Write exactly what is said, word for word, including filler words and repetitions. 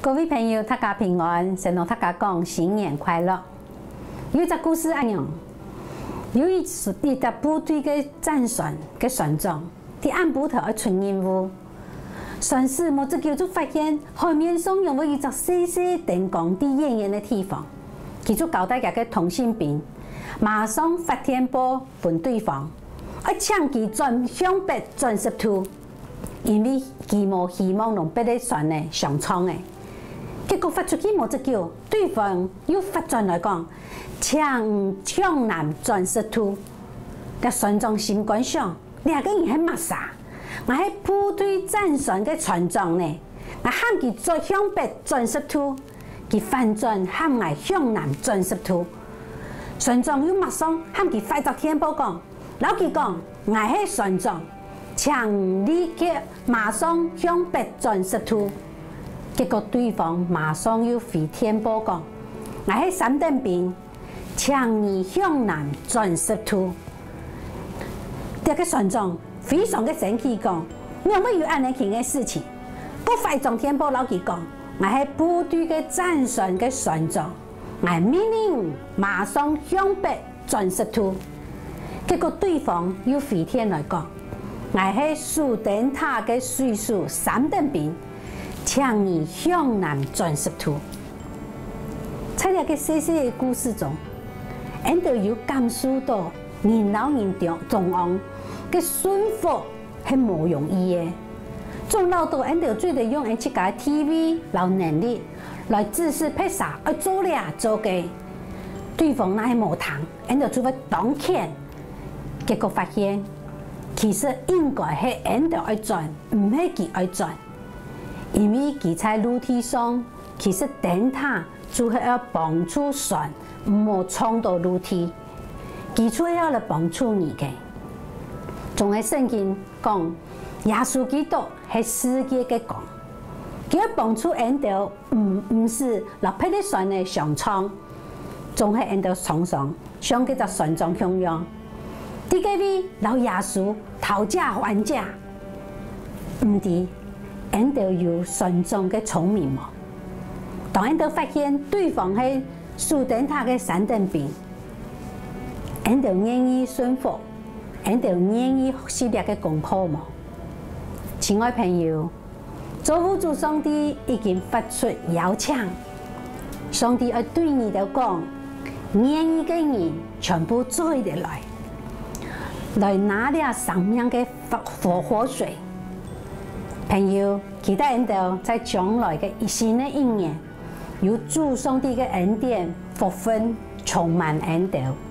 各位朋友，大家平安，先同大家讲新年快乐。有一个故事安样，有一次一个部队嘅战船嘅船长，伫岸部头去出任务，船师冇只叫做发现海面上有冇一只细细电光伫远远嘅地方，佢就交代佢嘅通信兵，马上发电报问对方，要请佢转向北转十度，因为佢冇希望同别个船呢相冲嘅。 结果发出去冇只叫，对方又发转来讲，请向南转十度。个船长心肝想，两个人系乜啥？我系部队战船嘅船长呢，我喊佢转向北转十度，佢反转喊我向南转十度。船长又马上喊佢快到天报讲，老佢讲我系船长，请你嘅马上向北转十度。 结果对方马上又回天报讲，我喺三等兵，请你向南转十度。这个船长非常嘅生气讲，因为有安尼件嘅事情，我快将天报老佢讲，我喺部队嘅战船嘅船长，我命令马上向北转十度。结果对方又回天来讲，我喺树灯塔嘅水手三等兵。 请你向南转十度。在这个细细的故事中，俺都有感受到人老人中中昂嘅顺服係冇容易嘅。仲老到俺都最得用俺自家 T V 老能力來指示拍啥要做咧做嘅，對方那係冇談，俺就做乜當權。結果發現其實應該係俺都要轉，唔係佢要轉。 因為佢在陸地上，其實燈塔就係要幫助船唔好衝到陸地，佢就係要嚟幫助你嘅。仲係聖經講，耶穌基督係世界嘅光，佢要幫助人哋唔唔是落喺啲船嘅上衝，仲係人哋常常像嗰隻船長咁樣。啲嗰位老耶穌討價還價，唔啲。 俺都有船長嘅聰明喎，當俺都發現對方係樹燈塔嘅三等兵，俺就願意順服，俺就願意學習呢個功課喎。親愛朋友，造物主上帝已經發出邀請，上帝要對你哋講，願意嘅人全部做得來，來拿了生命嘅活活水。 朋友，期待恩道在將來嘅新嘅一年，有主上帝嘅恩典、福分充滿恩道。